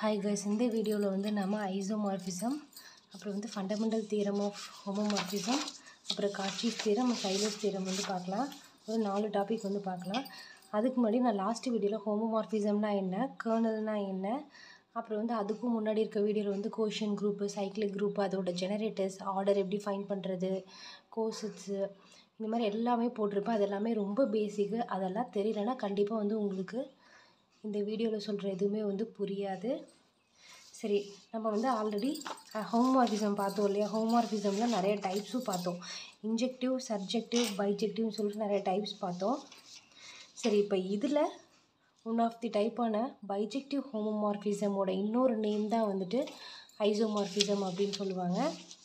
Hi guys, இந்த வீடியோவில் வந்து நம்ம ஐசோமார்ஃபிசம், அப்புறம் வந்து ஃபண்டமெண்டல் தியரம் ஆஃப் ஹோமோமார்ஃபிசம், அப்புறம் காட்சிஸ் தியரம், சைலஸ் தியரம் வந்து பார்க்கலாம். ஒரு 4 டாபிக் வந்து பார்க்கலாம். அதுக்கு முன்னாடி நான் லாஸ்ட் வீடியோவில் ஹோமோமார்ஃபிசம்னா என்ன, கர்னல்னா என்ன, அப்புறம் வந்து அதுக்கும் முன்னாடி இருக்க வீடியோவில் வந்து கோஷன் குரூப்பு, சைக்கிளிக் குரூப்பு, அதோட ஜெனரேட்டர்ஸ், ஆர்டர் எப்படி ஃபைண்ட் பண்ணுறது, கோசட்ஸு, இந்த மாதிரி எல்லாமே போட்டிருப்பேன். அது எல்லாமே ரொம்ப பேசிக்கு. அதெல்லாம் தெரியலனா கண்டிப்பாக வந்து உங்களுக்கு இந்த வீடியோவில் சொல்கிற எதுவுமே வந்து புரியாது. சரி, நம்ம வந்து ஆல்ரெடி ஹோமோமார்ஃபிசம் பார்த்தோம் இல்லையா? ஹோமோமார்ஃபிசமில் நிறைய டைப்ஸும் பார்த்தோம். இன்ஜெக்டிவ், சப்ஜெக்டிவ், பைஜெக்டிவ்னு சொல்லிட்டு நிறைய டைப்ஸ் பார்த்தோம். சரி, இப்போ இதில் ஒன் ஆஃப் தி டைப்பான பைஜெக்டிவ் ஹோமோமார்ஃபிசமோட இன்னொரு நேம் தான் வந்துட்டு ஐசோமார்ஃபிசம் அப்படின்னு சொல்லுவாங்க.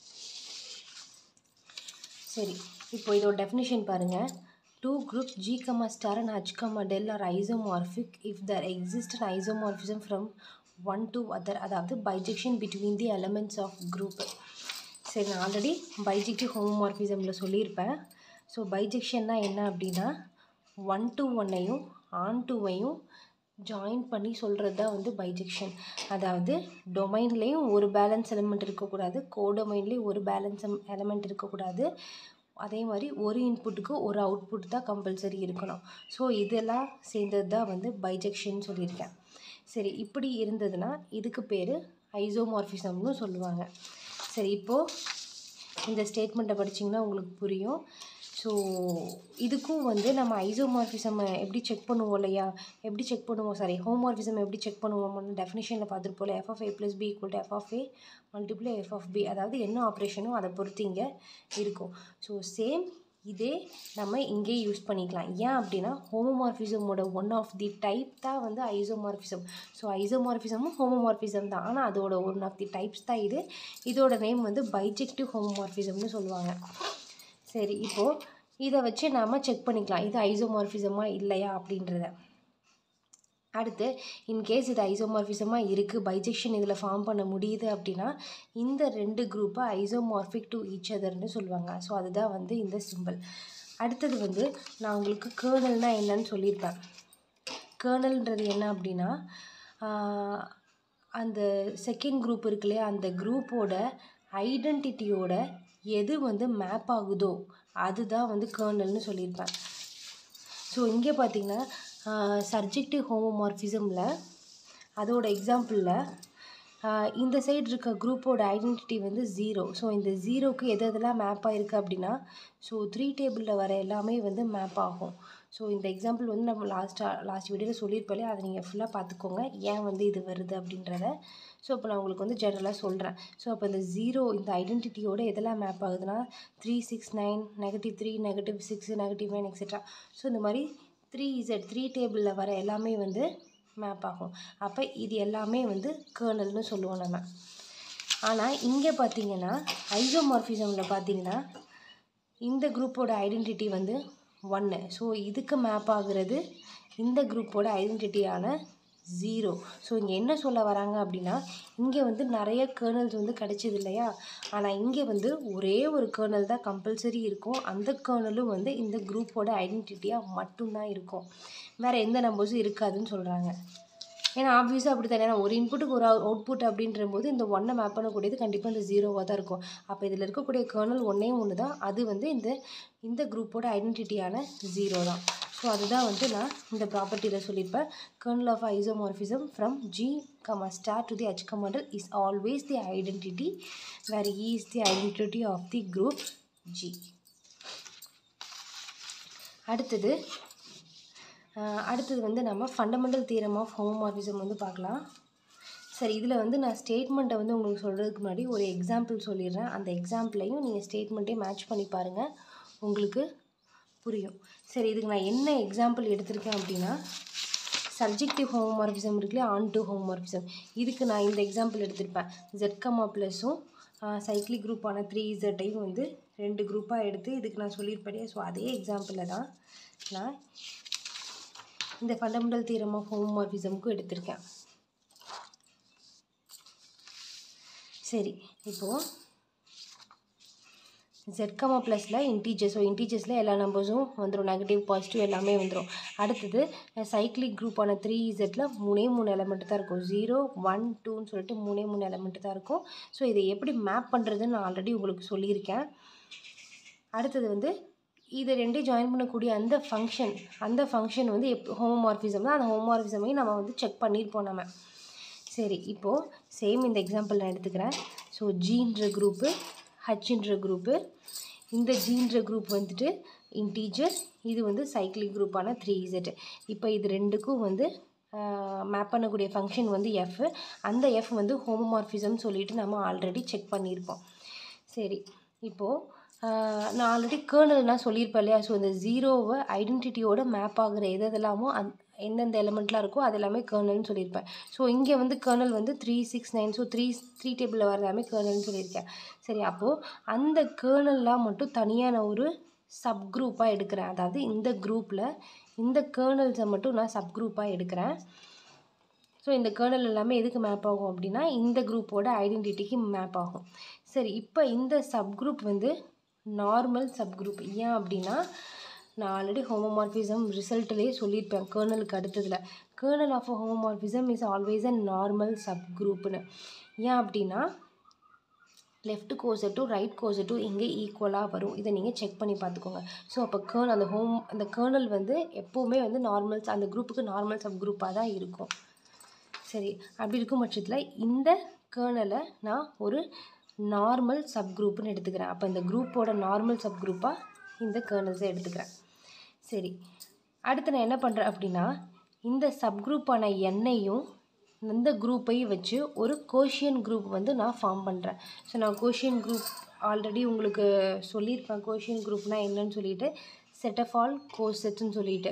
சரி, இப்போ இதோட டெஃபினிஷன் பாருங்கள். Two groups G, star and H, del are isomorphic if there exists an isomorphism from one to other, அதாவது bijection between the elements of group. சரி, நான் ஆல்ரெடி பைஜெக்டிவ் ஹோமோமார்ஃபிசமில் சொல்லியிருப்பேன். ஸோ பைஜெக்ஷன்னா என்ன அப்படின்னா 1 to 1ஐயும் ஆன் டூவையும் ஜாயின் பண்ணி சொல்கிறது தான் வந்து பைஜெக்ஷன். அதாவது டொமைன்லேயும் ஒரு பேலன்ஸ் எலிமெண்ட் இருக்கக்கூடாது, கோடொமைன்லேயும் ஒரு பேலன்ஸ் எலிமெண்ட் இருக்கக்கூடாது. அதே மாதிரி ஒரு இன்புட்டுக்கு ஒரு அவுட்புட் தான் கம்பல்சரி இருக்கணும். ஸோ இதெல்லாம் சேர்ந்தது தான் வந்து பைஜெக்ஷன் சொல்லியிருக்கேன். சரி, இப்படி இருந்ததுன்னா இதுக்கு பேர் ஐசோமார்ஃபிசம்னு சொல்லுவாங்க. சரி, இப்போது இந்த ஸ்டேட்மெண்ட்டை படிச்சிங்கன்னா உங்களுக்கு புரியும். ஸோ இதுக்கும் வந்து நம்ம ஐசோமார்ஃபிசம் எப்படி செக் பண்ணுவோம் இல்லையா? எப்படி செக் பண்ணுவோம், சாரி, ஹோமோமார்ஃபிசம் எப்படி செக் பண்ணுவோம்னு டெஃபினிஷனில் பார்த்துருப்போம். f of a plus b equal to f of a multiply f of b, அதாவது என்ன ஆப்ரேஷனோ அதை பொறுத்து இங்கே இருக்கும். ஸோ சேம் இதே நம்ம இங்கே யூஸ் பண்ணிக்கலாம். ஏன் அப்படின்னா ஹோமோமார்ஃபிசமோட ஒன் ஆஃப் தி டைப் தான் வந்து ஐசோமார்ஃபிசம். ஸோ ஐசோமார்ஃபிசமும் ஹோமோமார்ஃபிசம் தான், ஆனால் அதோட ஒன் ஆஃப் தி டைப்ஸ் தான் இது. இதோட நேம் வந்து பைஜெக்டிவ் ஹோமோமார்ஃபிசம்னு சொல்லுவாங்க. சரி, இப்போது இதை வச்சு நாம் செக் பண்ணிக்கலாம் இது ஐசோமார்ஃபிசமா இல்லையா அப்படின்றத. அடுத்து இன்கேஸ் இது ஐசோமார்ஃபிசமாக இருக்குது, பைஜெக்ஷன் இதில் ஃபார்ம் பண்ண முடியுது அப்படின்னா இந்த ரெண்டு குரூப்பை ஐசோமார்ஃபிக் டு ஈச் அதர்னு சொல்லுவாங்க. ஸோ அதுதான் வந்து இந்த சிம்பிள். அடுத்தது வந்து நான் உங்களுக்கு கர்னல்னால் என்னன்னு சொல்லியிருப்பேன். கர்னல்ன்றது என்ன அப்படின்னா அந்த செகண்ட் குரூப் இருக்கு இல்லையா, அந்த குரூப்போட ஐடென்டிட்டியோட எது வந்து மேப் ஆகுதோ அதுதான் வந்து கர்னல்னு சொல்லியிருப்பேன். ஸோ இங்கே பார்த்தீங்கன்னா சப்ஜெக்டிவ் ஹோமோமார்ஃபிசமில் அதோட எக்ஸாம்பிளில் இந்த சைடு இருக்க குரூப்போட ஐடென்டிட்டி வந்து 0. ஸோ இந்த 0க்கு எதெல்லாம் மேப் ஆகிருக்கு அப்படின்னா ஸோ 3 டேபிளில் வர எல்லாமே வந்து மேப் ஆகும். ஸோ இந்த எக்ஸாம்பிள் வந்து நம்ம லாஸ்ட் வீடியோவில் சொல்லியிருப்போம், அதை நீங்கள் ஃபுல்லாக பார்த்துக்கோங்க ஏன் வந்து இது வருது அப்படின்றத. ஸோ இப்போ நான் உங்களுக்கு வந்து ஜெனரலாக சொல்கிறேன். ஸோ அப்போ இந்த 0 இந்த ஐடென்டிட்டியோட எதெல்லாம் மேப் ஆகுதுன்னா 3, 6, 9, -3, -6, -9 எக்ஸெட்ரா. ஸோ இந்த மாதிரி 3 டேபிளில் வர எல்லாமே வந்து மேப் ஆகும். அப்போ இது எல்லாமே வந்து கர்னல்னு சொல்லுவோம் நம்ம. ஆனால் இங்கே பார்த்தீங்கன்னா ஐசோமார்ஃபிசமில் பார்த்தீங்கன்னா இந்த குரூப்போட ஐடென்டிட்டி வந்து 1. ஸோ இதுக்கு மேப் ஆகுறது இந்த குரூப்போட ஐடென்டிட்டியான 0. ஸோ இங்கே என்ன சொல்ல வராங்க அப்படின்னா இங்கே வந்து நிறைய கர்னல்ஸ் வந்து கிடைச்சது இல்லையா, ஆனால் இங்கே வந்து ஒரே ஒரு கர்னல் தான் கம்பல்சரி இருக்கும். அந்த கர்னலும் வந்து இந்த குரூப்போட ஐடென்டிட்டியாக மட்டும்தான் இருக்கும், வேறு எந்த நம்பர்ஸும் இருக்காதுன்னு சொல்கிறாங்க. ஏன்னா ஆப்வியஸாக அப்படி தானே, ஒரு இன்புட்டுக்கு ஒரு அவுட்புட் அப்படின்ற போது இந்த 1 மேப் பண்ணக்கூடியது கண்டிப்பாக இந்த 0வாக தான் இருக்கும். அப்போ இதில் இருக்கக்கூடிய கர்னல் ஒன்று தான், அது வந்து இந்த குரூப்போட ஐடென்டிட்டியான 0 தான். ஸோ அதுதான் வந்து நான் இந்த ப்ராப்பர்ட்டியில் சொல்லியிருப்பேன். Kernel of isomorphism from G, star to the H del is always the identity where E is the identity of the group G. அடுத்தது வந்து நம்ம ஃபண்டமெண்டல் தியரம் ஆஃப் ஹோமோமார்ஃபிசம் வந்து பார்க்கலாம். சரி, இதில் வந்து நான் ஸ்டேட்மெண்ட்டை வந்து உங்களுக்கு சொல்கிறதுக்கு முன்னாடி ஒரு எக்ஸாம்பிள் சொல்லிடுறேன். அந்த எக்ஸாம்பிளையும் நீங்கள் ஸ்டேட்மெண்ட்டையும் மேட்ச் பண்ணி பாருங்கள், உங்களுக்கு புரியும். சரி, இதுக்கு நான் என்ன எக்ஸாம்பிள் எடுத்திருக்கேன் அப்படின்னா சப்ஜெக்டிவ் ஹோமோமார்ஃபிசம் இருக்குல்லையா, ஆன் டு ஹோமோமார்ஃபிசம், இதுக்கு நான் இந்த எக்ஸாம்பிள் எடுத்திருப்பேன். Z, சைக்கிளிக் குரூப்பான 3Zஐயும் வந்து 2 குரூப்பாக எடுத்து இதுக்கு நான் சொல்லியிருப்பேன். ஸோ அதே எக்ஸாம்பிளில் தான் நான் இந்த ஃபண்டமெண்டல் தியரம் ஆஃப் ஹோமோமார்ஃபிசமுக்கும் எடுத்திருக்கேன். சரி, இப்போது z, ப்ளஸில் இன்டீஜர். ஸோ இன்டீஜர்ஸில் எல்லா நம்பர்ஸும் வந்துடும், நெகட்டிவ் பாசிட்டிவ் எல்லாமே வந்துடும். அடுத்தது சைக்ளிக் குரூப்பான 3zல 3 எலமெண்ட் தான் இருக்கும். 0 1 2ன்னு சொல்லிட்டு 3 எலமெண்ட் தான் இருக்கும். ஸோ இதை எப்படி மேப் பண்ணுறதுன்னு நான் ஆல்ரெடி உங்களுக்கு சொல்லியிருக்கேன். அடுத்தது வந்து இதை ரெண்டையும் ஜாயின் பண்ணக்கூடிய அந்த ஃபங்க்ஷன் வந்து ஹோமோமார்ஃபிசம் தான். அந்த ஹோமோமார்ஃபிசமையும் நம்ம வந்து செக் பண்ணியிருப்போம் நம்ம. சரி, இப்போது சேம் இந்த எக்ஸாம்பிள் நான் எடுத்துக்கிறேன். ஸோ ஜீன்ற குரூப்பு, ஹச்ன்ற குரூப்பு, இந்த ஜீன்ற குரூப் வந்துட்டு இன்டீஜர், இது வந்து சைக்ளிக் குரூப்பான 3z. இப்போ இது ரெண்டுக்கும் வந்து மேப் பண்ணக்கூடிய ஃபங்க்ஷன் வந்து எஃப். அந்த எஃப் வந்து ஹோமோமார்ஃபிசம் சொல்லிட்டு நம்ம ஆல்ரெடி செக் பண்ணியிருப்போம். சரி, இப்போது நான் ஆல்ரெடி கேர்னல்னால் சொல்லியிருப்பேன் இல்லையா. ஸோ இந்த ஜீரோவை ஐடென்டிட்டியோட மேப் ஆகுற எதெல்லாமோ எந்தெந்த எலிமெண்ட்லாம் இருக்கோ அது எல்லாமே கேர்னல்னு சொல்லியிருப்பேன். ஸோ இங்கே வந்து கேர்னல் வந்து 3 6 9. ஸோ த்ரீ டேபிளில் வர எல்லாமே கேர்னல்னு சொல்லியிருக்கேன். சரி, அப்போது அந்த கேர்னல்லாம் மட்டும் தனியாக நான் ஒரு சப் குரூப்பாக எடுக்கிறேன். அதாவது இந்த குரூப்பில் இந்த கேர்னல்ஸை மட்டும் நான் சப் குரூப்பாக எடுக்கிறேன். ஸோ இந்த கேர்னல் எல்லாமே எதுக்கு மேப் ஆகும் அப்படின்னா இந்த குரூப்போட ஐடென்டிட்டிக்கு மேப் ஆகும். சரி, இப்போ இந்த சப் குரூப் வந்து நார்மல் சப் குரூப். ஏன் அப்படின்னா நான் ஆல்ரெடி ஹோமோமார்ஃபிசம் ரிசல்ட்லேயே சொல்லியிருப்பேன் கேர்னலுக்கு அடுத்ததில். Kernel of homomorphism is always a normal sub குரூப்னு. ஏன் அப்படின்னா லெஃப்ட் கோசட்டும் ரைட் கோசட்டும் இங்கே ஈக்குவலாக வரும். இதை நீங்கள் செக் பண்ணி பார்த்துக்கோங்க. ஸோ அப்போ அந்த கேர்னல் வந்து எப்போவுமே வந்து அந்த குரூப்புக்கு நார்மல் சப் குரூப்பாக தான் இருக்கும். சரி, அப்படி இருக்கும் பட்சத்தில் இந்த கேர்னலை நான் ஒரு நார்மல் சப் குரூப்னு எடுத்துக்கிறேன். அப்போ இந்த குரூப்போட நார்மல் சப் குரூப்பாக இந்த கேர்னல்ஸை எடுத்துக்கிறேன். சரி, அடுத்து நான் என்ன பண்ணுறேன் அப்படின்னா இந்த சப் குரூப்பான எண்ணையும் இந்த குரூப்பையும் வச்சு ஒரு கோஷியன் குரூப் வந்து நான் ஃபார்ம் பண்ணுறேன். ஸோ நான் கோஷியன் குரூப் ஆல்ரெடி உங்களுக்கு சொல்லியிருப்பேன். கோஷியன் குரூப்னால் என்னன்னு சொல்லிட்டு செட் ஆஃப் ஆல் கோசெட்ஸ்ன்னு சொல்லிட்டு.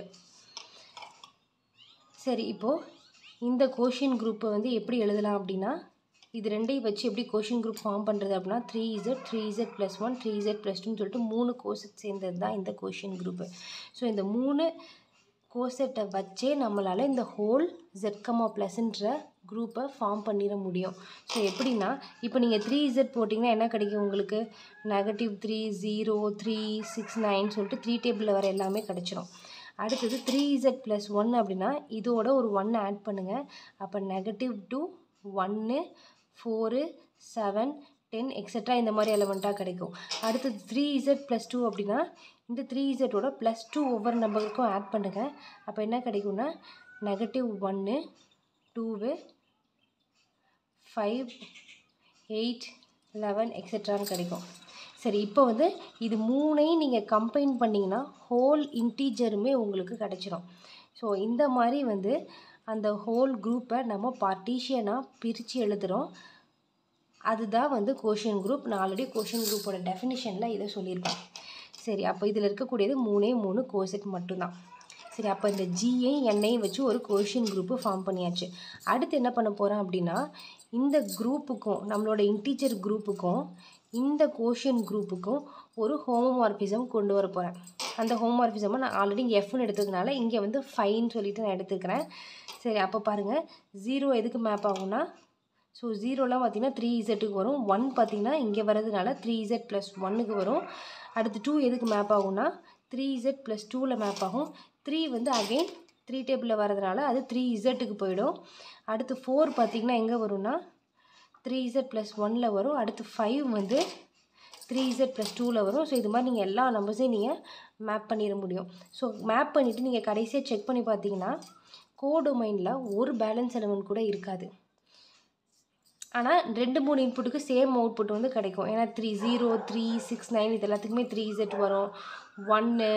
சரி, இப்போது இந்த கோஷியன் குரூப்பை வந்து எப்படி எழுதலாம் அப்படின்னா இது ரெண்டையும் வச்சு எப்படி கோஷியன் குரூப் ஃபார்ம் பண்ணுறது அப்படின்னா 3z + 1 3z + 2ன்னு சொல்லிட்டு 3 கோசெட் சேர்ந்தது தான் இந்த கோஷியன் குரூப்பு. ஸோ இந்த 3 கோசெட்டை வச்சே நம்மளால் இந்த ஹோல் z, ப்ளஸ்ன்ற குரூப்பை ஃபார்ம் பண்ணிட முடியும். ஸோ எப்படின்னா இப்போ நீங்கள் 3z போட்டிங்கன்னா என்ன கிடைக்கும் உங்களுக்கு? -3 0 3 6 9 சொல்லிட்டு 3 டேபிளில் வர எல்லாமே கிடச்சிரும். அடுத்தது 3z + 1 அப்படின்னா இதோட ஒரு 1 ஆட் பண்ணுங்கள். அப்போ -2 1 4 7 10 எக்ஸெட்ரா இந்த மாதிரி எலமெண்ட்டாக கிடைக்கும். அடுத்தது 3z + 2 அப்படின்னா இந்த 3zோட +2 ஒவ்வொரு நம்பருக்கும் ஆட் பண்ணுங்கள். அப்போ என்ன கிடைக்கும்னா -1 2 5 8 11 எக்ஸெட்ரான்னு கிடைக்கும். சரி, இப்போ வந்து இது மூணையும் நீங்கள் கம்பைன் பண்ணிங்கன்னா ஹோல் இன்டீஜருமே உங்களுக்கு கிடச்சிரும். ஸோ இந்த மாதிரி வந்து அந்த ஹோல் குரூப்பை நம்ம பார்ட்டிஷியனாக பிரித்து எழுதுகிறோம். அதுதான் வந்து கோஷியன் குரூப். நான் ஆல்ரெடி கோஷியன் குரூப்போட டெஃபினிஷனில் இதை சொல்லியிருப்பேன். சரி, அப்போ இதில் இருக்கக்கூடியது 3 கோசெட் மட்டும்தான். சரி, அப்போ இந்த ஜியையும் எண்ணையும் வச்சு ஒரு கோஷியன் குரூப்பு ஃபார்ம் பண்ணியாச்சு. அடுத்து என்ன பண்ண போகிறேன் அப்படின்னா இந்த குரூப்புக்கும் நம்மளோட இன்டீஜர் குரூப்புக்கும் இந்த கோஷியன் குரூப்புக்கும் ஒரு ஹோமோமார்ஃபிசம் கொண்டு வர போகிறேன். அந்த ஹோமோமார்ஃபிசமை நான் ஆல்ரெடி இங்கே எஃப்னு எடுத்ததுனால இங்கே வந்து 5ன்னு சொல்லிட்டு நான் எடுத்துக்கிறேன். சரி, அப்போ பாருங்கள் 0 எதுக்கு மேப் ஆகும்னா ஸோ 0லாம் பார்த்திங்கன்னா 3zக்கு வரும். 1 பார்த்திங்கன்னா இங்கே வரதுனால 3z + 1க்கு வரும். அடுத்து 2 எதுக்கு மேப் ஆகும்னா 3z + 2ல் மேப் ஆகும். 3 வந்து அகெயின் 3 டேபிளில் வரதுனால அது 3zக்கு போயிடும். அடுத்து 4 பார்த்திங்கன்னா எங்கே வரும்னா 3z + 1ல் வரும். அடுத்து 5 வந்து 3z + 2ல் வரும். ஸோ இது மாதிரி நீங்கள் எல்லா நம்பர்ஸையும் நீங்கள் மேப் பண்ணிட முடியும். ஸோ மேப் பண்ணிவிட்டு நீங்கள் கடைசியாக செக் பண்ணி பார்த்தீங்கன்னா கோடொமைனில் ஒரு பேலன்ஸ் எலிமெண்ட் கூட இருக்காது. ஆனால் 2-3 இன்புட்டுக்கு சேம் அவுட்புட் வந்து கிடைக்கும். ஏன்னா 0 3 6 9 இது எல்லாத்துக்குமே 3z வரும். 1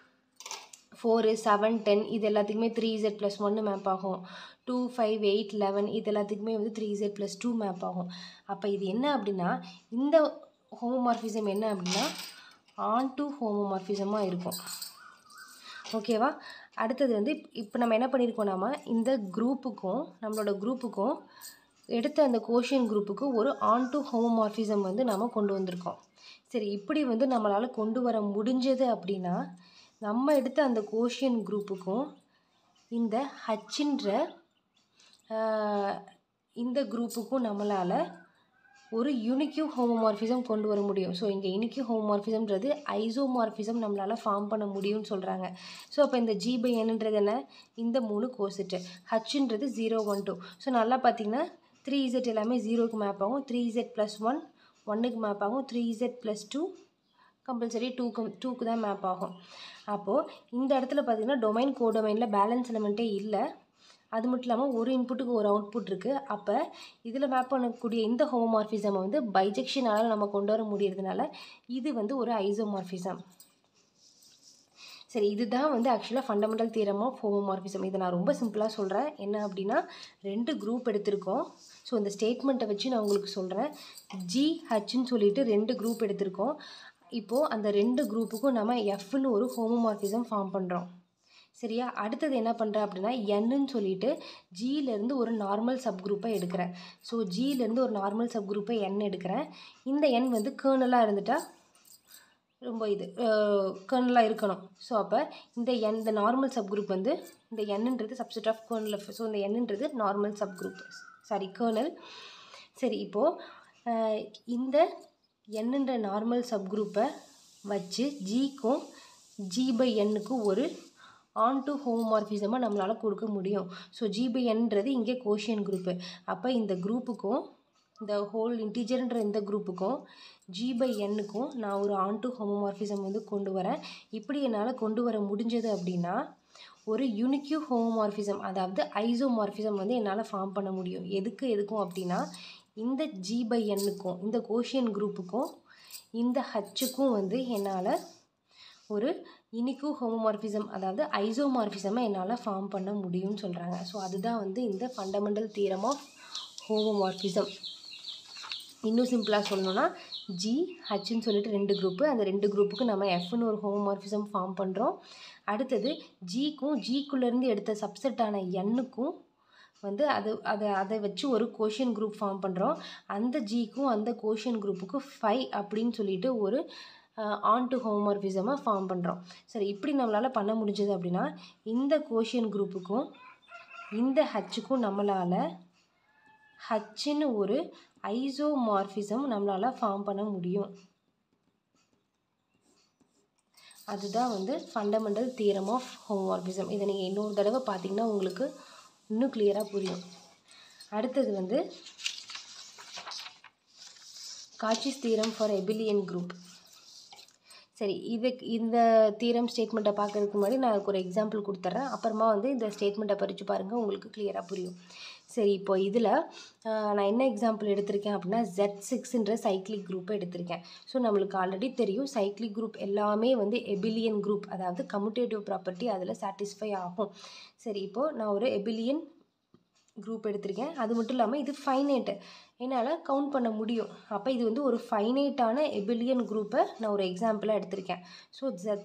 4 7 10 இது எல்லாத்துக்குமே 3z + 1 மேப் ஆகும். 2 5 8 11 இது எல்லாத்துக்குமே வந்து 3z + 2 மேப் ஆகும். அப்போ இது என்ன அப்படின்னா இந்த ஹோமோமார்ஃபிசம் என்ன அப்படின்னா ஆன்டு ஹோமோமார்ஃபிசமாக இருக்கும். ஓகேவா? அடுத்தது வந்து இப்போ நம்ம என்ன பண்ணியிருக்கோம், நாம இந்த குரூப்புக்கும் நம்மளோட குரூப்புக்கும் எடுத்த அந்த கோஷியன் குரூப்புக்கு ஒரு ஆன்டு ஹோமோமார்ஃபிசம் வந்து நம்ம கொண்டு வந்திருக்கோம். சரி, இப்படி வந்து நம்மளால் கொண்டு வர முடிஞ்சது அப்படின்னா நம்ம எடுத்த அந்த கோஷியன் குரூப்புக்கும் இந்த ஹச்ன்ற இந்த குரூப்புக்கும் நம்மளால் ஒரு யூனிக்யூ ஹோமோமார்ஃபிசம் கொண்டு வர முடியும். ஸோ இங்கே யூனிக்யூ ஹோமோமார்ஃபிசம்ன்றது ஐசோமார்ஃபிசம் நம்மளால் ஃபார்ம் பண்ண முடியும்னு சொல்கிறாங்க. ஸோ அப்போ இந்த G/Nன்றது என்ன, இந்த 3 கோசெட்டு, ஹச்ன்றது 0 1 2. ஸோ நல்லா பார்த்தீங்கன்னா 3Z எல்லாமே 0க்கு மேப் ஆகும், 3Z + 1 1க்கு மேப் ஆகும், 3Z + 2 கம்பல்சரி 2க்கு தான் மேப் ஆகும். அப்போது இந்த இடத்துல பார்த்தீங்கன்னா டொமைன் கோடொமைனில் பேலன்ஸ் எலமெண்ட்டே இல்லை. அது மட்டும் இல்லாமல் ஒரு இன்புட்டுக்கு ஒரு அவுட்புட் இருக்குது. அப்போ இதில் மேப் பண்ணக்கூடிய இந்த ஹோமோமார்ஃபிசமை வந்து பைஜெக்ஷனால் நம்ம கொண்டு வர முடியறதுனால இது வந்து ஒரு ஐசோமார்ஃபிசம். சரி, இதுதான் வந்து ஆக்சுவலாக ஃபண்டமெண்டல் தியரம் ஆஃப் ஹோமோமார்ஃபிசம். இதை நான் ரொம்ப சிம்பிளாக சொல்கிறேன். என்ன அப்படின்னா 2 குரூப் எடுத்திருக்கோம். ஸோ இந்த ஸ்டேட்மெண்ட்டை வச்சு நான் உங்களுக்கு சொல்கிறேன். GHன்னு சொல்லிட்டு 2 குரூப் எடுத்திருக்கோம். இப்போது அந்த 2 குரூப்புக்கும் நம்ம Fன்னு ஒரு ஹோமோமார்ஃபிசம் ஃபார்ம் பண்ணுறோம். சரியா? அடுத்தது என்ன பண்ணுறேன் அப்படின்னா Nன்னு சொல்லிட்டு Gலேருந்து ஒரு நார்மல் சப் குரூப்பை எடுக்கிறேன். ஸோ Gலேருந்து ஒரு நார்மல் சப் குரூப்பை N எடுக்கிறேன். இந்த N வந்து கேர்னலாக இருந்துட்டால் ரொம்ப கேர்னலாக இருக்கணும். ஸோ அப்போ இந்த நார்மல் சப் குரூப் வந்து இந்த Nன்றது சப்செட் ஆஃப் கேர்னல். ஸோ இந்த Nன்றது normal sub group, sorry kernel. சரி, இப்போது இந்த Nன்ற நார்மல் சப் குரூப்பை வச்சு Gக்கும் G/Nக்கும் ஒரு ஆன்டு ஹோமோமார்ஃபிசமாக நம்மளால் கொடுக்க முடியும். ஸோ G/Nன்றது இங்கே கோஷியன் குரூப்பு. அப்போ இந்த குரூப்புக்கும் இந்த ஹோல் இன்டீஜர்ன்ற இந்த குரூப்புக்கும் G/Nக்கும் நான் ஒரு ஆன்டு ஹோமோமார்ஃபிசம் வந்து கொண்டு வரேன். இப்படி என்னால் கொண்டு வர முடிஞ்சது அப்படின்னா ஒரு யூனிக்யூ ஹோமோமார்ஃபிசம், அதாவது ஐசோமார்ஃபிசம் வந்து என்னால் ஃபார்ம் பண்ண முடியும். எதுக்கும் அப்படின்னா இந்த G/Nக்கும் இந்த கோஷியன் குரூப்புக்கும் இந்த ஹச்சுக்கும் வந்து என்னால் ஒரு யூனிக்யூ ஹோமோமார்ஃபிசம், அதாவது ஐசோமார்ஃபிசமை என்னால் ஃபார்ம் பண்ண முடியும்னு சொல்கிறாங்க. ஸோ அதுதான் வந்து இந்த ஃபண்டமெண்டல் தியரம் ஆஃப் ஹோமோமார்ஃபிசம். இன்னும் சிம்பிளாக சொல்லணும்னா GHன்னு சொல்லிட்டு 2 குரூப்பு, அந்த 2 குரூப்புக்கு நம்ம Fன்னு ஒரு ஹோமோமார்ஃபிசம் ஃபார்ம் பண்ணுறோம். அடுத்தது Gக்குள்ளேருந்து எடுத்த சப்செட்டான Nக்கும் வந்து அதை வச்சு ஒரு கோஷியன் குரூப் ஃபார்ம் பண்ணுறோம். அந்த Gக்கும் அந்த கோஷியன் குரூப்புக்கு 5 அப்படின்னு சொல்லிட்டு ஒரு ஆன்டு ஹோமோமார்ஃபிசமை ஃபார்ம் பண்ணுறோம். சரி, இப்படி நம்மளால் பண்ண முடிஞ்சது அப்படின்னா இந்த கோஷியன் குரூப்புக்கும் இந்த ஹச்சுக்கும் நம்மளால் ஹச்சுன்னு ஒரு ஐசோமார்ஃபிசம் நம்மளால் ஃபார்ம் பண்ண முடியும். அதுதான் வந்து ஃபண்டமெண்டல் தியரம் ஆஃப் ஹோமோமார்ஃபிசம். இதை நீங்கள் இன்னொரு தடவை பார்த்தீங்கன்னா உங்களுக்கு இன்னும் கிளியராக புரியும். அடுத்தது வந்து Cauchy's theorem for abelian group. சரி, இந்த தியரம் ஸ்டேட்மெண்ட்டை பார்க்கறதுக்கு முன்னாடி நான் ஒரு எக்ஸாம்பிள் கொடுத்துட்றேன். அப்புறமா வந்து இந்த ஸ்டேட்மெண்ட்டை படித்து பாருங்கள், உங்களுக்கு கிளியராக புரியும். சரி, இப்போ இதில் நான் என்ன எக்ஸாம்பிள் எடுத்திருக்கேன் அப்படின்னா Z6ன்ற சைக்ளிக் குரூப்பை எடுத்திருக்கேன். ஸோ நம்மளுக்கு ஆல்ரெடி தெரியும் சைக்ளிக் குரூப் எல்லாமே வந்து எபிலியன் குரூப், அதாவது கம்யூட்டேட்டிவ் ப்ராப்பர்ட்டி அதில் சாட்டிஸ்ஃபை ஆகும். சரி, இப்போது நான் ஒரு எபிலியன் குரூப் எடுத்திருக்கேன். அது மட்டும் இல்லாமல் இது ஃபைனைட்டு, என்னால் கவுண்ட் பண்ண முடியும். அப்போ இது வந்து ஒரு ஃபைனைட்டான எபிலியன் குரூப்பை நான் ஒரு எக்ஸாம்பிளாக எடுத்திருக்கேன். ஸோ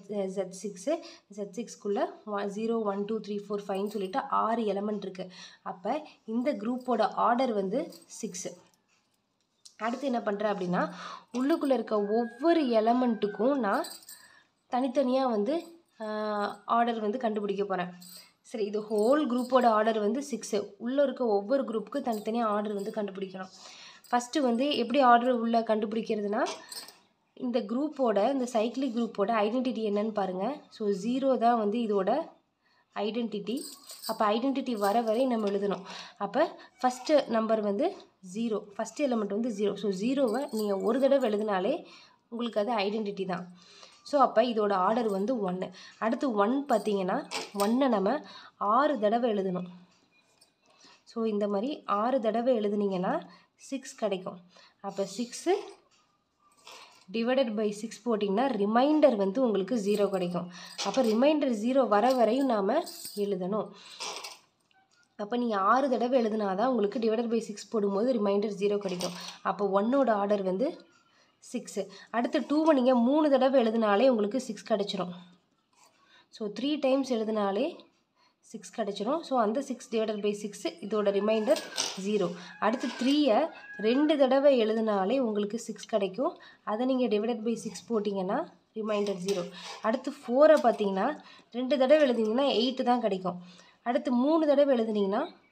Z6குள்ளே 0 1 2 3 4 5ன்னு சொல்லிட்டு 6 எலமெண்ட் இருக்குது. அப்போ இந்த குரூப்போட ஆர்டர் வந்து 6. அடுத்து என்ன பண்ணுறேன் அப்படின்னா உள்ளுக்குள்ளே இருக்க ஒவ்வொரு எலமெண்ட்டுக்கும் நான் தனித்தனியாக வந்து ஆர்டர் வந்து கண்டுபிடிக்க போகிறேன். சரி, இது ஹோல் குரூப்போட ஆர்டர் வந்து 6. உள்ளே இருக்க ஒவ்வொரு குரூப்புக்கு தனித்தனியாக ஆர்டர் வந்து கண்டுபிடிக்கணும். ஃபஸ்ட்டு வந்து எப்படி ஆர்டர் உள்ளே கண்டுபிடிக்கிறதுனா இந்த குரூப்போட, இந்த சைக்ளிக் குரூப்போட ஐடென்டிட்டி என்னன்னு பாருங்கள். ஸோ 0 தான் வந்து இதோட ஐடென்டிட்டி. அப்போ ஐடென்டிட்டி வர வரை நம்ம எழுதணும். அப்போ ஃபஸ்ட்டு நம்பர் வந்து 0, ஃபஸ்ட்டு எலிமெண்ட் வந்து 0. ஸோ 0வை நீங்கள் ஒரு தடவை எழுதினாலே உங்களுக்கு அது ஐடென்டிட்டி தான். ஸோ அப்போ இதோட ஆர்டர் வந்து 1. அடுத்து 1 பார்த்தீங்கன்னா 1ஐ நம்ம 6 தடவை எழுதணும். ஸோ இந்த மாதிரி 6 தடவை எழுதுனீங்கன்னா 6 கிடைக்கும். அப்போ 6 டிவைடட் பை 6 போட்டிங்கன்னா ரிமைண்டர் வந்து உங்களுக்கு 0 கிடைக்கும். அப்போ ரிமைண்டர் 0 வர வரையும் நாம் எழுதணும். அப்போ நீங்கள் 6 தடவை எழுதுனாதான் உங்களுக்கு டிவைடட் பை 6 போடும்போது ரிமைண்டர் 0 கிடைக்கும். அப்போ 1ஓட ஆர்டர் வந்து 6. அடுத்து 2வை நீங்கள் 3 தடவை எழுதினாலே உங்களுக்கு 6 கிடச்சிரும். ஸோ 3 டைம்ஸ் எழுதினாலே 6 கிடச்சிரும். ஸோ அந்த 6 டிவைடட் பை 6 இதோட ரிமைண்டர் 0. அடுத்து 3ஐ 2 தடவை எழுதினாலே உங்களுக்கு 6 கிடைக்கும். அதை நீங்கள் டிவைடட் பை 6 போட்டிங்கன்னா ரிமைண்டர் 0. அடுத்து 4ஐ பார்த்தீங்கன்னா 2 தடவை எழுதிங்கன்னா 8 தான் கிடைக்கும். அடுத்து 3 தடவை எழுதுனீங்கன்னா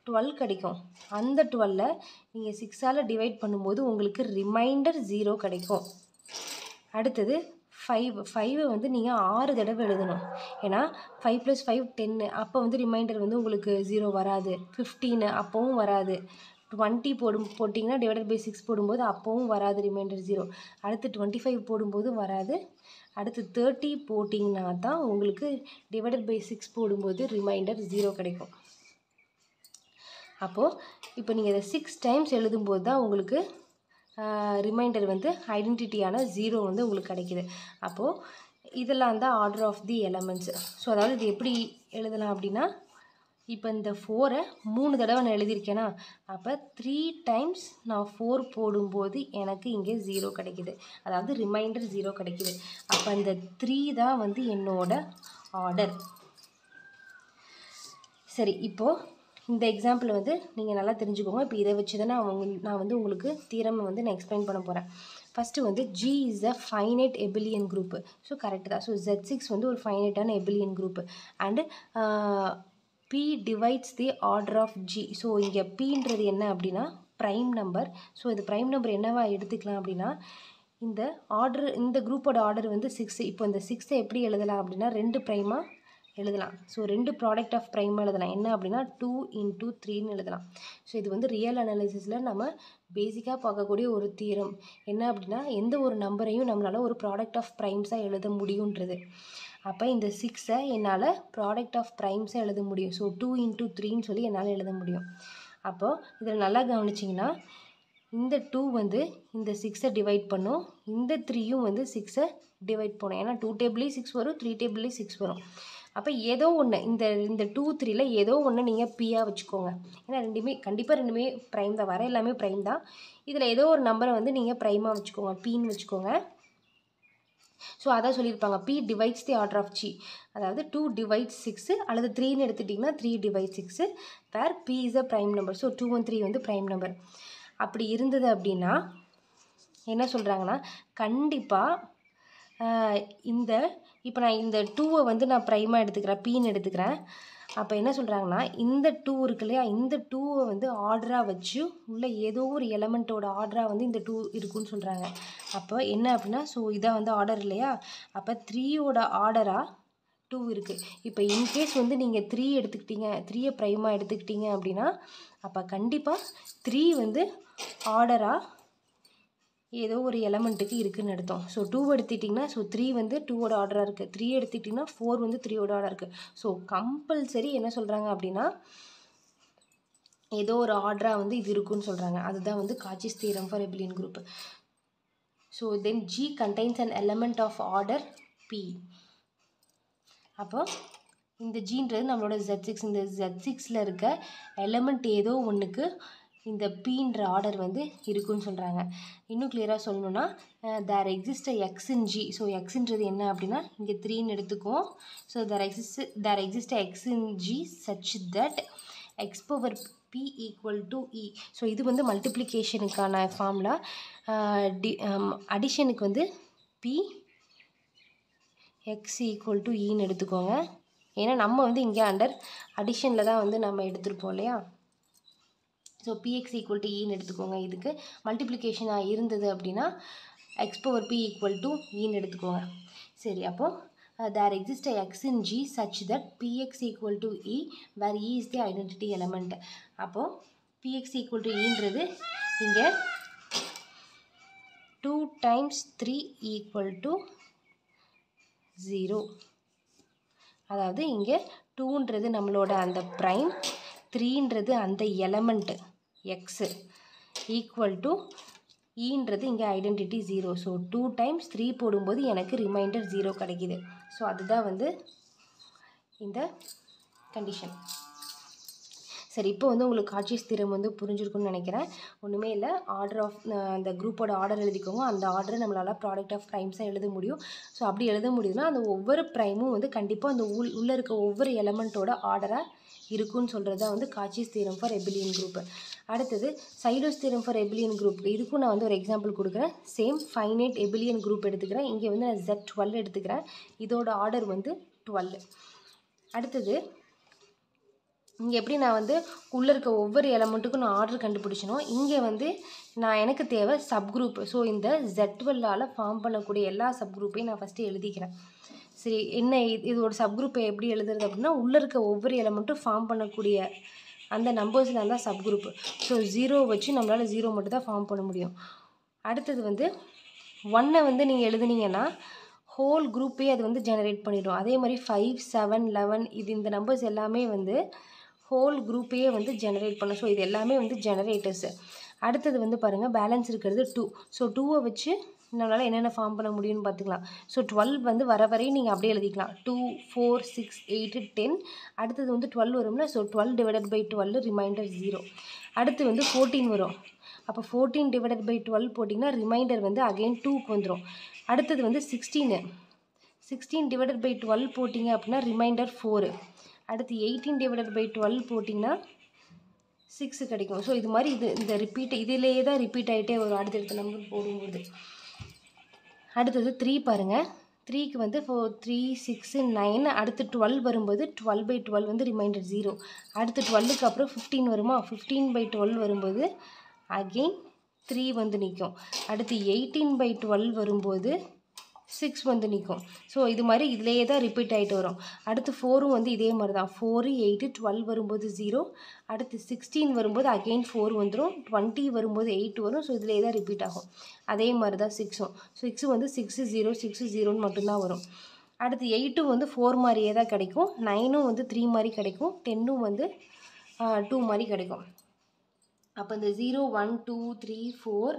12 கிடைக்கும். அந்த 12 நீங்கள் 6ஆல் டிவைட் பண்ணும்போது உங்களுக்கு ரிமைண்டர் 0 கிடைக்கும். அடுத்தது 5 வந்து நீங்கள் 6 தடவை எழுதணும். ஏன்னா 5 + 5 10, அப்போ வந்து ரிமைண்டர் வந்து உங்களுக்கு 0 வராது. 15 அப்போவும் வராது. 20 போட்டிங்கன்னா /6 போடும்போது அப்போவும் வராது ரிமைண்டர் 0. அடுத்து 25 போடும்போது வராது. அடுத்து 30 போட்டிங்கன்னா தான் உங்களுக்கு /6 போடும்போது ரிமைண்டர் 0 கிடைக்கும். அப்போது இப்போ நீங்கள் இதை 6 டைம்ஸ் எழுதும்போது தான் உங்களுக்கு ரிமைண்டர் வந்து ஐடென்டிட்டியான 0 வந்து உங்களுக்கு கிடைக்கிது. அப்போது இதெல்லாம் தான் order of the elements. So அதாவது இது எப்படி எழுதலாம் அப்படின்னா, இப்போ இந்த 4ஐ 3 தடவை நான் எழுதியிருக்கேன்னா, அப்போ 3 டைம்ஸ் நான் 4 போடும்போது எனக்கு இங்கே 0 கிடைக்கிது. அதாவது ரிமைண்டர் 0 கிடைக்கிது. அப்போ இந்த 3 தான் வந்து என்னோட ஆர்டர். சரி, இப்போது இந்த எக்ஸாம்பிள் வந்து நீங்கள் நல்லா தெரிஞ்சுக்கோங்க. இப்போ இதை வச்சு தான் நான் வந்து உங்களுக்கு தியரம் வந்து நான் எக்ஸ்பிளைன் பண்ண போகிறேன். ஃபஸ்ட்டு வந்து G is a finite abelian group. So correct தான். ஸோ Z6 வந்து ஒரு ஃபைனைட்டான abelian group. And P divides the order of G. So இங்கே Pன்றது என்ன அப்படின்னா ப்ரைம் நம்பர். ஸோ இது ப்ரைம் நம்பர் என்னவா எடுத்துக்கலாம் அப்படின்னா, இந்த குரூப்போட ஆர்டர் வந்து 6. இப்போ இந்த 6ஐ எப்படி எழுதலாம் அப்படின்னா 2 ப்ரைமாக எழுதலாம். ஸோ 2 ப்ராடக்ட் ஆஃப் ப்ரைம் எழுதலாம். என்ன அப்படின்னா 2 × 3ன்னு எழுதலாம். ஸோ இது வந்து ரியல் அனாலிசிஸில் நம்ம பேசிக்காக பார்க்கக்கூடிய ஒரு தியரம். என்ன அப்படின்னா, எந்த ஒரு நம்பரையும் நம்மளால் ஒரு ப்ராடக்ட் ஆஃப் ப்ரைம்ஸாக எழுத முடியுன்றது. அப்போ இந்த 6ஐ என்னால் ப்ராடக்ட் ஆஃப் ப்ரைம்ஸாக எழுத முடியும். ஸோ 2 × 3ன்னு சொல்லி என்னால் எழுத முடியும். அப்போது இதில் நல்லா கவனிச்சிங்கன்னா, இந்த 2 வந்து இந்த 6ஐ டிவைட் பண்ணும். இந்த 3யும் வந்து 6ஐ டிவைட் பண்ணும். ஏன்னா 2 டேபிள்லேயும் 6 வரும், 3 டேபிள்லேயும் 6 வரும். அப்போ ஏதோ ஒன்று இந்த 2 3ல் ஏதோ ஒன்று நீங்கள் பியாக வச்சுக்கோங்க. ஏன்னா கண்டிப்பாக ரெண்டுமே ப்ரைம் தான். வர எல்லாமே ப்ரைம் தான். இதில் ஏதோ ஒரு நம்பரை வந்து நீங்கள் ப்ரைமாக வச்சுக்கோங்க, பின்னு வச்சுக்கோங்க. ஸோ அதான் சொல்லியிருப்பாங்க, P divides the order of G. அதாவது 2 டிவைட்ஸ் 6 அல்லது 3ன்னு எடுத்துட்டிங்கன்னா 3 divides 6 where P is a prime number. So 2 and 3 வந்து ப்ரைம் நம்பர். அப்படி இருந்தது அப்படின்னா என்ன சொல்கிறாங்கன்னா, கண்டிப்பாக இப்போ நான் இந்த 2ஐ வந்து நான் ப்ரைமாக எடுத்துக்கிறேன், Pன்னு எடுத்துக்கிறேன். அப்போ என்ன சொல்கிறாங்கன்னா, இந்த 2 இருக்கு இல்லையா, இந்த 2ஐ வந்து ஆர்டராக வச்சு உள்ள ஏதோ ஒரு எலமெண்ட்டோட ஆர்டராக வந்து இந்த 2 இருக்குன்னு சொல்கிறாங்க. அப்போ என்ன அப்படின்னா, ஸோ இதான் வந்து ஆர்டர் இல்லையா, அப்போ 3யோட ஆர்டராக 2 இருக்குது. இப்போ இன்கேஸ் வந்து நீங்கள் 3 எடுத்துக்கிட்டீங்க, 3ஐ ப்ரைமாக எடுத்துக்கிட்டீங்க அப்படின்னா, அப்போ கண்டிப்பாக 3 வந்து ஆர்டராக ஏதோ ஒரு எலமெண்ட்டுக்கு இருக்குதுன்னு எடுத்தோம். ஸோ 2 எடுத்துட்டிங்கன்னா, ஸோ 3 வந்து 2ஓட ஆர்டராக இருக்குது. 3 எடுத்துட்டிங்கன்னா 4 வந்து 3ஓட ஆர்டர் இருக்குது. ஸோ கம்பல்சரி என்ன சொல்கிறாங்க அப்படின்னா, ஏதோ ஒரு ஆர்டராக வந்து இது இருக்குன்னு சொல்கிறாங்க. அதுதான் வந்து Cauchy's theorem for abelian group. So then G contains an element of order P. அப்போ இந்த Gன்றது நம்மளோட Z6. இந்த Z6ல் இருக்க எலமெண்ட் ஏதோ ஒன்றுக்கு இந்த Pன்ற ஆர்டர் வந்து இருக்குன்னு சொல்கிறாங்க. இன்னும் கிளியராக சொல்லணுன்னா, there exist X in G. So எக்ஸுன்றது என்ன அப்படின்னா இங்கே 3ன்னு எடுத்துக்குவோம். So there exist X in G such that X power P equal to E. So இது வந்து மல்டிப்ளிகேஷனுக்கான ஃபார்முலா. அடிஷனுக்கு வந்து P X equal to Eன்னு எடுத்துக்கோங்க. ஏன்னா நம்ம வந்து இங்கே அண்டர் அடிஷனில் தான் வந்து நம்ம எடுத்துருப்போம் இல்லையா. ஸோ Px equal to Eன்னு எடுத்துக்கோங்க. இதுக்கு மல்டிப்ளிகேஷனாக இருந்தது அப்படின்னா X power P equal to Eன்னு எடுத்துக்கோங்க. சரி, அப்போது there exist X in G such that Px equal to E where E is the identity element. அப்போது Px equal to Eன்றது இங்கே 2 times 3 equal to 0. அதாவது இங்கே 2ன்றது நம்மளோட அந்த ப்ரைம், 3ன்றது அந்த எலமெண்ட்டு X ஈக்குவல் டு ஈன்றது இங்கே ஐடென்டிட்டி 0. ஸோ 2 times 3 போடும்போது எனக்கு ரிமைண்டர் 0 கிடைக்கிது. ஸோ அதுதான் வந்து இந்த கண்டிஷன். சரி, இப்போ வந்து உங்களுக்கு காச்சிஸ் தியரம் வந்து புரிஞ்சிருக்குன்னு நினைக்கிறேன். ஒன்றுமே இல்லை, ஆர்டர் ஆஃப் அந்த குரூப்போட ஆர்டர் எழுதிக்கோங்க. அந்த ஆர்டரை நம்மளால் ப்ராடக்ட் ஆஃப் ப்ரைம்ஸாக எழுத முடியும். ஸோ அப்படி எழுத முடியுதுன்னா அந்த ஒவ்வொரு ப்ரைமும் வந்து கண்டிப்பாக அந்த உள்ளே இருக்க ஒவ்வொரு எலமெண்ட்டோட ஆர்டராக இருக்குன்னு சொல்கிறது தான் வந்து Cauchy's theorem for abelian group. அடுத்தது Sylow's theorem for abelian group. இதுக்கும் நான் வந்து ஒரு எக்ஸாம்பிள் கொடுக்குறேன். சேம் ஃபைனைட் எபிலியன் குரூப் எடுத்துக்கிறேன். இங்கே வந்து நான் Z12 எடுத்துக்கிறேன். இதோட ஆர்டர் வந்து 12. அடுத்தது இங்கே எப்படி நான் வந்து உள்ளே இருக்க ஒவ்வொரு எலமெண்ட்டுக்கும் நான் ஆர்டர் கண்டுபிடிச்சணும், இங்கே வந்து நான் எனக்கு தேவை சப்குரூப். ஸோ இந்த Z12ஆல் ஃபார்ம் பண்ணக்கூடிய எல்லா சப்குரூப்பையும் நான் ஃபஸ்ட்டு எழுதிக்கிறேன். சரி, என்ன இதோட சப்குரூப்பை எப்படி எழுதுறது அப்படின்னா, உள்ளே இருக்க ஒவ்வொரு எலமெண்ட்டும் ஃபார்ம் பண்ணக்கூடிய அந்த நம்பர்ஸ்லாம் தான் சப்குரூப். ஸோ 0 வச்சு நம்மளால் 0 மட்டும் தான் ஃபார்ம் பண்ண முடியும். அடுத்தது வந்து 1 வந்து நீங்கள் எழுதுனீங்கன்னா ஹோல் குரூப்பே அது வந்து ஜெனரேட் பண்ணிடும். அதே மாதிரி 5, 7, 11 இந்த நம்பர்ஸ் எல்லாமே வந்து ஹோல் குரூப்பையே வந்து ஜெனரேட் பண்ணும். ஸோ இது எல்லாமே வந்து ஜெனரேட்டர்ஸு. அடுத்தது வந்து பாருங்கள், பேலன்ஸ் இருக்கிறது 2. ஸோ 2வை வச்சு நம்மளால் என்னென்ன ஃபார்ம் பண்ண முடியும்னு பார்த்துக்கலாம். ஸோ 12 வந்து வர வரையும் நீங்கள் அப்படியே எழுதிக்கலாம். 2, 4, 6, 8, 10. அடுத்தது வந்து 12 வரும்ல. So 12 divided by 12 remainder 0. அடுத்து வந்து 14 வரும். அப்போ 14 டிவைடட் பை 12 போட்டிங்கன்னா ரிமைண்டர் வந்து அகெயின் 2க்கு வந்துடும். அடுத்தது வந்து 16 டிவைடட் பை 12 போட்டிங்க அப்படின்னா ரிமைண்டர் 4. அடுத்து 18 டிவைடட் பை 12 போட்டிங்கன்னா 6 கிடைக்கும். ஸோ இது மாதிரி இந்த ரிப்பீட் இதிலேயே தான் ரிப்பீட் ஆகிட்டே வரும் அடுத்தடுத்த நம்பர் போடும்போது. அடுத்தது 3 பாருங்கள். 3க்கு வந்து 4, 3, 6, 9. அடுத்து 12 வரும்போது 12 பை 12 வந்து ரிமைண்டர் 0. அடுத்து 12க்கு அப்புறம் 15 வருமா, 15 பை 12 வரும்போது அகெயின் 3 வந்து நிற்கும். அடுத்து 18 பை 12 வரும்போது 6 வந்து நிற்கும். ஸோ இது மாதிரி இதிலேயே தான் ரிப்பீட் ஆகிட்டு வரும். அடுத்து 4ம் வந்து இதே மாதிரி தான். 4, 8, 12 வரும்போது 0. அடுத்து 16 வரும்போது அகெயின் 4 வந்துடும். 20 வரும்போது 8 வரும். ஸோ இதிலேயே தான் ரிப்பீட் ஆகும். அதே மாதிரி தான் 6ம். 6 வந்து 6, 0, 6, 0ன்னு மட்டும்தான் வரும். அடுத்து 8ம் வந்து 4 மாதிரியே தான் கிடைக்கும். 9ம் வந்து 3 மாதிரி கிடைக்கும். 10ம் வந்து 2 மாதிரி கிடைக்கும். அப்போ இந்த 0, 1, 2, 3, 4,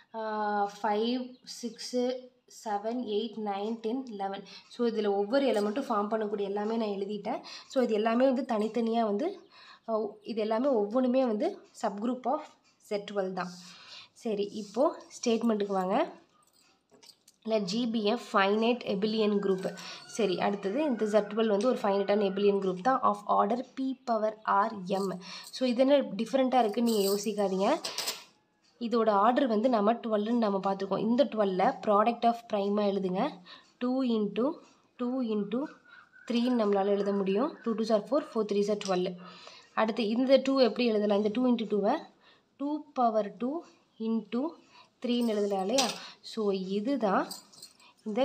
5, 6, 7, 8, 9, 10, 11. ஸோ இதில் ஒவ்வொரு எலமெண்ட்டும் ஃபார்ம் பண்ணக்கூடிய எல்லாமே நான் எழுதிட்டேன். ஸோ இது எல்லாமே வந்து தனித்தனியாக வந்து இது எல்லாமே ஒவ்வொன்றுமே வந்து சப்குரூப் ஆஃப் Z12 தான். சரி, இப்போது ஸ்டேட்மெண்ட்டுக்கு வாங்க. இல்லை GBF ஃபைனைட் எபிலியன் குரூப். சரி, அடுத்தது இந்த Z12 வந்து ஒரு ஃபைனைட்டான எபிலியன் குரூப் தான் ஆஃப் ஆர்டர் P⁻RM. ஸோ இது என்ன டிஃப்ரெண்ட்டாக இருக்குதுன்னு நீங்கள் யோசிக்காதீங்க. இதோட ஆர்டர் வந்து நம்ம 12ன்னு நம்ம பார்த்துருக்கோம். இந்த 12 ப்ராடக்ட் ஆஃப் ப்ரைமாக எழுதுங்க. 2 × 2 × 3ன்னு நம்மளால் எழுத முடியும். 2 2s are 4, 4 3s are 12. அடுத்து இந்த 2 எப்படி எழுதலாம்? இந்த 2 × 2வை 2⁻2 × 3ன்னு எழுதலாம் இல்லையா? ஸோ இதுதான் இந்த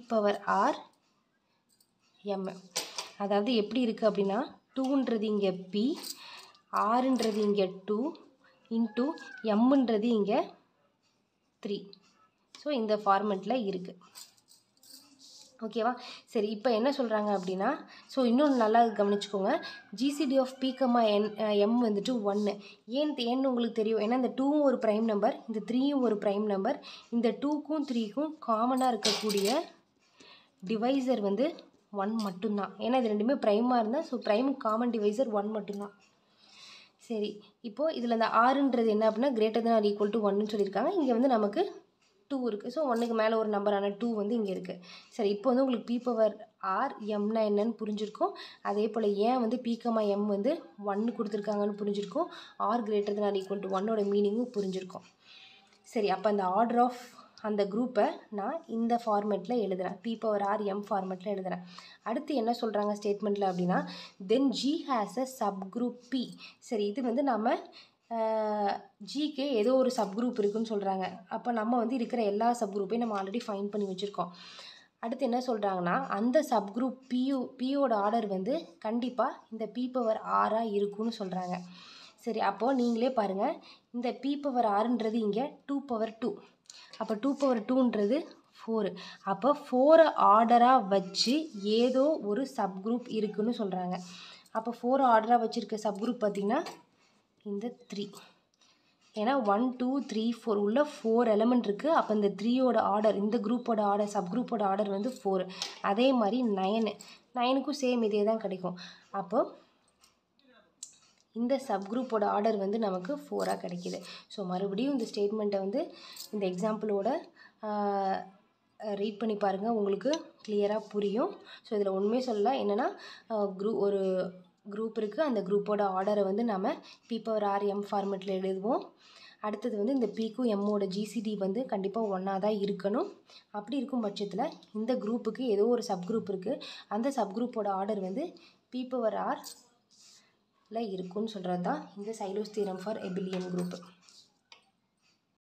P⁻RM. அதாவது எப்படி இருக்குது அப்படின்னா, 2ன்றது இங்கே P, Rன்றது இங்கே 2 இன்ட்டு எம்ன்றது இங்கே 3. ஸோ இந்த ஃபார்மெட்டில் இருக்குது. ஓகேவா? சரி, இப்போ என்ன சொல்கிறாங்க அப்படின்னா, ஸோ இன்னொன்று நல்லா கவனிச்சுக்கோங்க. GCD ஆஃப் P,M வந்துட்டு 1. ஏன்னு உங்களுக்கு தெரியும். ஏன்னா இந்த 2வும் ஒரு ப்ரைம் நம்பர், இந்த 3யும் ஒரு ப்ரைம் நம்பர். இந்த 2க்கும் 3க்கும் காமனாக இருக்கக்கூடிய டிவைசர் வந்து 1 மட்டும்தான். ஏன்னா இது ரெண்டுமே ப்ரைமாக இருந்தால் ஸோ ப்ரைம் காமன் டிவைசர் 1 மட்டும்தான். சரி, இப்போது இதில் இந்த ஆறுன்றது என்ன அப்படின்னா greater than or equal to 1ன்னு சொல்லியிருக்காங்க. இங்கே வந்து நமக்கு 2 இருக்குது. ஸோ 1க்கு மேலே ஒரு நம்பரான 2 வந்து இங்கே இருக்குது. சரி, இப்போ வந்து உங்களுக்கு P⁻RM என்னன்னு புரிஞ்சிருக்கும். அதே போல் ஏன் வந்து P,M வந்து 1 கொடுத்துருக்காங்கன்னு புரிஞ்சிருக்கும். R greater than or equal to 1ஓட மீனிங்கும் புரிஞ்சிருக்கும். சரி, அப்போ அந்த ஆர்டர் ஆஃப் அந்த குரூப்பை நான் இந்த ஃபார்மேட்டில் எழுதுகிறேன். P⁻RM ஃபார்மேட்டில் எழுதுகிறேன். அடுத்து என்ன சொல்கிறாங்க ஸ்டேட்மெண்ட்டில் அப்படின்னா, then G has a subgroup P. சரி, இது வந்து நம்ம ஜிக்கு ஏதோ ஒரு சப்குரூப் இருக்குதுன்னு சொல்கிறாங்க. அப்போ நம்ம வந்து இருக்கிற எல்லா சப்குரூப்பையும் நம்ம ஆல்ரெடி ஃபைண்ட் பண்ணி வச்சுருக்கோம். அடுத்து என்ன சொல்கிறாங்கன்னா, அந்த சப்குரூப் பியோட ஆர்டர் வந்து கண்டிப்பாக இந்த P⁻R இருக்குன்னு சொல்கிறாங்க. சரி, அப்போது நீங்களே பாருங்கள். இந்த P⁻Rன்றது இங்கே 2/2. அப்போ 2/2ன்றது 4. அப்போ 4 ஆர்டராக வச்சு ஏதோ ஒரு சப்குரூப் இருக்குதுன்னு சொல்கிறாங்க. அப்போ 4 ஆர்டராக வச்சுருக்க சப்குரூப் பார்த்திங்கன்னா இந்த 3. ஏன்னா 1, 2, 3, 4 உள்ள 4 எலமெண்ட் இருக்குது. அப்போ இந்த 3யோட ஆர்டர், இந்த குரூப்போட ஆர்டர், சப்குரூப்போட ஆர்டர் வந்து 4. அதே மாதிரி 9க்கும் சேம் இதே தான் கிடைக்கும். அப்போ இந்த சப்குரூப்போட ஆர்டர் வந்து நமக்கு 4ஆக கிடைக்கிது. ஸோ மறுபடியும் இந்த ஸ்டேட்மெண்ட்டை வந்து இந்த எக்ஸாம்பிளோட ரீட் பண்ணி பாருங்கள், உங்களுக்கு கிளியராக புரியும். ஸோ இதில் ஒன்றுமே சொல்லலாம். என்னென்னா ஒரு குரூப் இருக்குது. அந்த குரூப்போட ஆர்டரை வந்து நம்ம P⁻RM ஃபார்மேட்டில் எழுதுவோம். அடுத்தது வந்து இந்த Pக்கும் Mோட GCD வந்து கண்டிப்பாக 1ஆக தான் இருக்கணும். அப்படி இருக்கும் பட்சத்தில் இந்த குரூப்புக்கு ஏதோ ஒரு சப்குரூப் இருக்குது. அந்த சப்குரூப்போட ஆர்டர் வந்து P⁻R இருக்குன்னு சொல்கிறது தான் இந்த Sylow's theorem for abelian group.